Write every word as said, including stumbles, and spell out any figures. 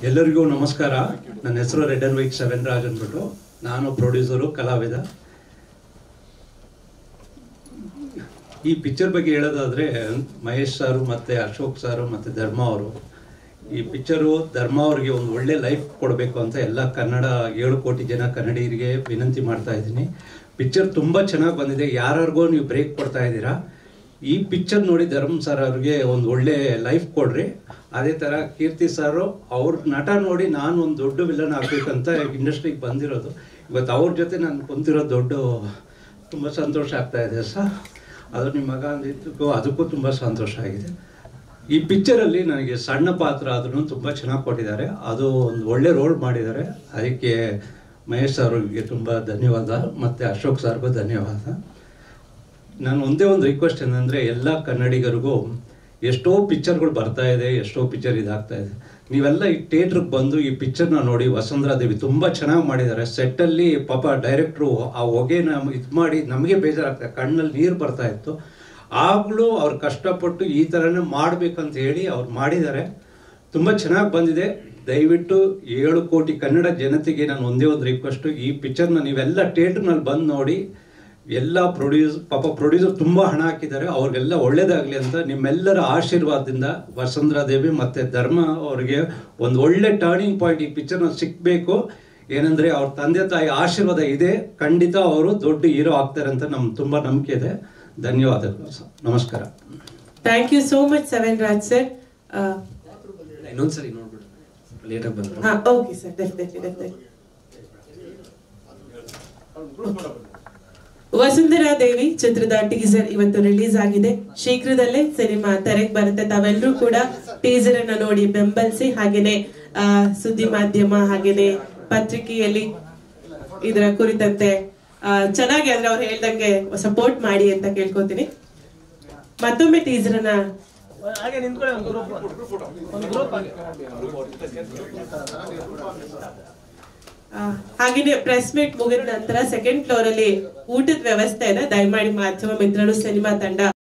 ಎಲ್ಲರಿಗೂ ನಮಸ್ಕಾರ. ನನ್ನ ಹೆಸರು red and white seven Raj ಅಂದ್ಬಿಟ್ಟು. ನಾನು ಪ್ರೊಡ್ಯೂಸರು, ಕಲಾವಿದ. ಈ ಪಿಕ್ಚರ್ ಬಗ್ಗೆ ಹೇಳೋದಾದರೆ, ಮಹೇಶ್ ಸಾರು ಮತ್ತು ಅಶೋಕ್ ಸಾರು ಮತ್ತು ಧರ್ಮ ಅವರು, ಈ ಪಿಕ್ಚರು ಧರ್ಮ ಅವ್ರಿಗೆ ಒಂದು ಒಳ್ಳೆ ಲೈಫ್ ಕೊಡಬೇಕು ಅಂತ ಎಲ್ಲ ಕನ್ನಡ ಏಳು ಕೋಟಿ ಜನ ಕನ್ನಡಿಗರಿಗೆ ವಿನಂತಿ ಮಾಡ್ತಾ ಇದ್ದೀನಿ. ಪಿಕ್ಚರ್ ತುಂಬ ಚೆನ್ನಾಗಿ ಬಂದಿದೆ. ಯಾರಿಗೋ ನೀವು ಬ್ರೇಕ್ ಕೊಡ್ತಾ ಇದ್ದೀರಾ. ಈ ಪಿಕ್ಚರ್ ನೋಡಿ ಧರ್ಮ ಸರ್ ಅವ್ರಿಗೆ ಒಂದು ಒಳ್ಳೆ ಲೈಫ್ ಕೊಡ್ರಿ. ಅದೇ ಥರ ಕೀರ್ತಿ ಸಾರು ಅವ್ರ ನಟ ನೋಡಿ ನಾನು ಒಂದು ದೊಡ್ಡ ವಿಲನ್ ಆಗಬೇಕಂತ ಇಂಡಸ್ಟ್ರಿಗೆ ಬಂದಿರೋದು. ಇವತ್ತು ಅವ್ರ ಜೊತೆ ನಾನು ಕುಂತಿರೋದು ದೊಡ್ಡ ತುಂಬ ಸಂತೋಷ ಆಗ್ತಾ ಇದೆ ಸರ್. ಅದು ನಿಮ್ಮ ಮಗ ಅಂದಿದ್ದಕ್ಕೂ ಅದಕ್ಕೂ ತುಂಬ ಸಂತೋಷ ಆಗಿದೆ. ಈ ಪಿಕ್ಚರಲ್ಲಿ ನನಗೆ ಸಣ್ಣ ಪಾತ್ರ ಆದ್ರೂ ತುಂಬ ಚೆನ್ನಾಗಿ ಕೊಟ್ಟಿದ್ದಾರೆ. ಅದು ಒಂದು ಒಳ್ಳೆ ರೋಲ್ ಮಾಡಿದ್ದಾರೆ. ಅದಕ್ಕೆ ಮಹೇಶ್ ಅವ್ರಿಗೆ ತುಂಬ ಧನ್ಯವಾದ ಮತ್ತು ಅಶೋಕ್ ಸರ್ಗೂ ಧನ್ಯವಾದ. ನಾನು ಒಂದೇ ಒಂದು ರಿಕ್ವೆಸ್ಟ್ ಏನಂದರೆ, ಎಲ್ಲ ಕನ್ನಡಿಗರಿಗೂ ಎಷ್ಟೋ ಪಿಕ್ಚರ್ಗಳು ಬರ್ತಾ ಇದೆ, ಎಷ್ಟೋ ಪಿಕ್ಚರ್ ಇದಾಗ್ತಾ ಇದೆ. ನೀವೆಲ್ಲ ಈ ಥಿಯೇಟ್ರಿಗೆ ಬಂದು ಈ ಪಿಕ್ಚರ್ನ ನೋಡಿ. ವಸುಂಧರಾ ದೇವಿ ತುಂಬ ಚೆನ್ನಾಗಿ ಮಾಡಿದ್ದಾರೆ. ಸೆಟ್ಟಲ್ಲಿ ಪಾಪ ಡೈರೆಕ್ಟ್ರು ಆ ಹೊಗೆನ ಇದು ಮಾಡಿ ನಮಗೆ ಬೇಜಾರಾಗ್ತದೆ, ಕಣ್ಣಲ್ಲಿ ನೀರು ಬರ್ತಾ ಇತ್ತು. ಆಗಲೂ ಅವ್ರು ಕಷ್ಟಪಟ್ಟು ಈ ಥರನೇ ಮಾಡಬೇಕಂತ ಹೇಳಿ ಅವ್ರು ಮಾಡಿದ್ದಾರೆ. ತುಂಬ ಚೆನ್ನಾಗಿ ಬಂದಿದೆ. ದಯವಿಟ್ಟು ಏಳು ಕೋಟಿ ಕನ್ನಡ ಜನತೆಗೆ ನಾನು ಒಂದೇ ಒಂದು ರಿಕ್ವೆಸ್ಟು, ಈ ಪಿಕ್ಚರ್ನ ನೀವೆಲ್ಲ ಥಿಯೇಟ್ರ್ನಲ್ಲಿ ಬಂದು ನೋಡಿ. ಎಲ್ಲ ಪ್ರೊಡ್ಯೂಸ್ ಪಾಪ ಪ್ರೊಡ್ಯೂಸರ್ ತುಂಬ ಹಣ ಹಾಕಿದ್ದಾರೆ, ಅವ್ರಿಗೆಲ್ಲ ಒಳ್ಳೇದಾಗಲಿ ಅಂತ ನಿಮ್ಮೆಲ್ಲರ ಆಶೀರ್ವಾದದಿಂದ ವಸುಂಧರಾ ದೇವಿ ಮತ್ತು ಧರ್ಮ ಅವರಿಗೆ ಒಂದು ಒಳ್ಳೆ ಟರ್ನಿಂಗ್ ಪಾಯಿಂಟ್ ಈ ಪಿಕ್ಚರ್ನಲ್ಲಿ ಸಿಕ್ಕಬೇಕು. ಏನಂದರೆ ಅವ್ರ ತಂದೆ ತಾಯಿ ಆಶೀರ್ವಾದ ಇದೆ. ಖಂಡಿತ ಅವರು ದೊಡ್ಡ ಹೀರೋ ಆಗ್ತಾರೆ ಅಂತ ನಮ್ಗೆ ತುಂಬ ನಂಬಿಕೆ ಇದೆ. ಧನ್ಯವಾದಗಳು ಸರ್. ನಮಸ್ಕಾರ. Thank you so much seven Raj sir. ಇನ್ನೊಂದ್ಸರಿ ನೋಡ್ಬಿಡು, ಲೇಟಾಗಿ ಬಂದ್ರು. ಹಾ, okay sir, definitely definitely. Vasundhara Devi ಚಿತ್ರದ ಟೀಸರ್ ಇವತ್ತು ರಿಲೀಸ್ ಆಗಿದೆ. ಶೀಘ್ರದಲ್ಲೇ ಸಿನಿಮಾ ತೆರೆಗೆ ಬರುತ್ತೆ. ತಾವೆಲ್ಲರೂ ಕೂಡ ಟೀಸರ್ ಅನ್ನ ನೋಡಿ ಬೆಂಬಲಿಸಿ. ಹಾಗೇನೆ ಆ ಸುದ್ದಿ ಮಾಧ್ಯಮ ಹಾಗೇನೆ ಪತ್ರಿಕೆಯಲ್ಲಿ ಇದರ ಕುರಿತಂತೆ ಚೆನ್ನಾಗಿ ಅಂದ್ರೆ ಅವ್ರು ಹೇಳ್ದಂಗೆ ಸಪೋರ್ಟ್ ಮಾಡಿ ಅಂತ ಕೇಳ್ಕೊತೀನಿ. ಮತ್ತೊಮ್ಮೆ ಟೀಸರ್ ಅನ್ನ ಹಾಗೇನೆ ಪ್ರೆಸ್ ಮೀಟ್ ಮುಗಿದ ನಂತರ ಸೆಕೆಂಡ್ ಫ್ಲೋರ್ ಅಲ್ಲಿ ಊಟದ ವ್ಯವಸ್ಥೆ ಇದೆ. ದಯಮಾಡಿ ಮಾಧ್ಯಮ ಮಿತ್ರರು, ಸಿನಿಮಾ ತಂಡ